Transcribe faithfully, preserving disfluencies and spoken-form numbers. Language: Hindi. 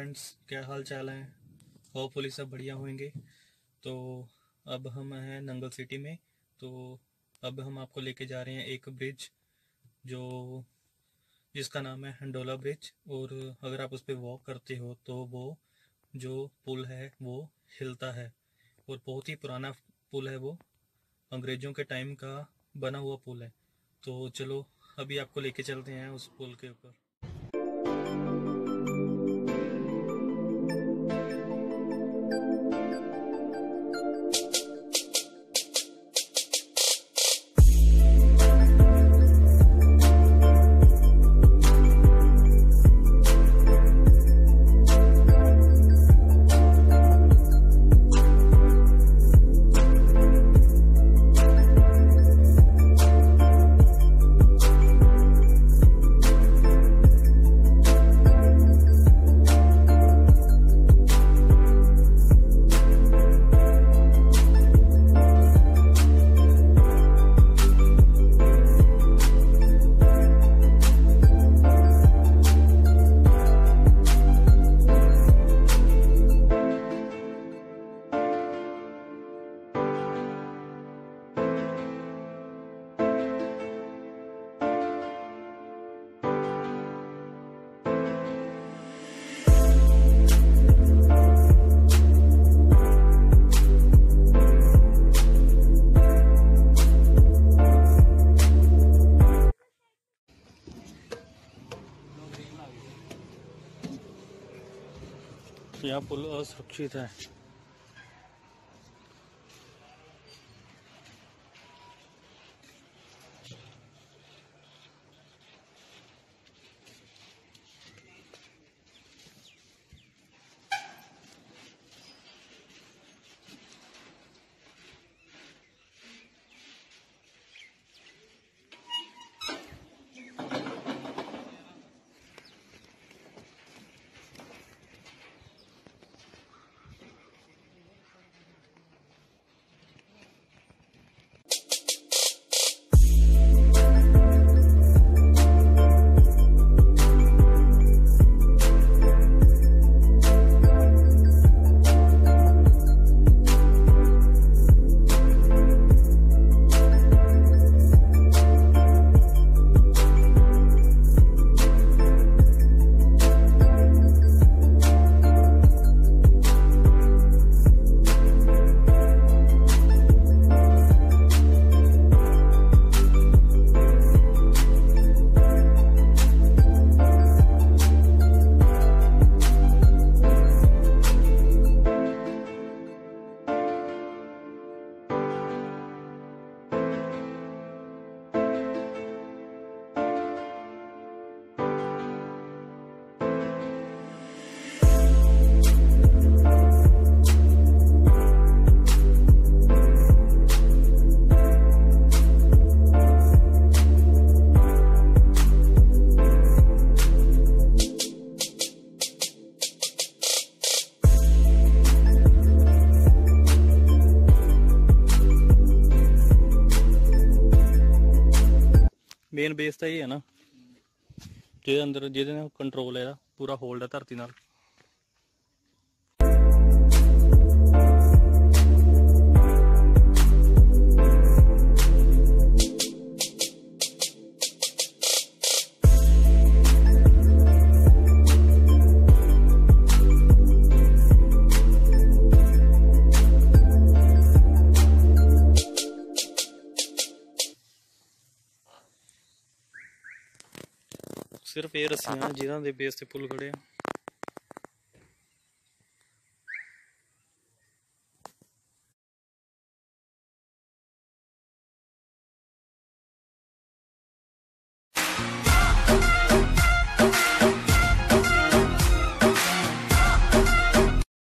फ्रेंड्स, क्या हाल चाल है। होपफुली सब बढ़िया होंगे। तो अब हम हैं नंगल सिटी में। तो अब हम आपको लेके जा रहे हैं एक ब्रिज जो जिसका नाम है हंडोला ब्रिज। और अगर आप उस पर वॉक करते हो तो वो जो पुल है वो हिलता है और बहुत ही पुराना पुल है। वो अंग्रेज़ों के टाइम का बना हुआ पुल है। तो चलो अभी आपको लेके चलते हैं उस पुल के ऊपर। यहाँ पुल असुरक्षित है। मेन बेस तो ये है ना ਜਿਹਦੇ ਅੰਦਰ ਜਿਹਦੇ ਨਾਲ ਕੰਟਰੋਲ ਹੈ ਪੂਰਾ ਹੋਲਡ ਹੈ ਧਰਤੀ ਨਾਲ। सिर्फ ये रस्सियां जिन्हां दे बेस ते पुल खड़े आ।